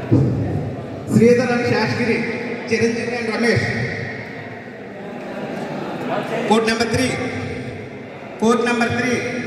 Sridhar and Shashgiri, Chiranjeevi and Ramesh. Court number 3.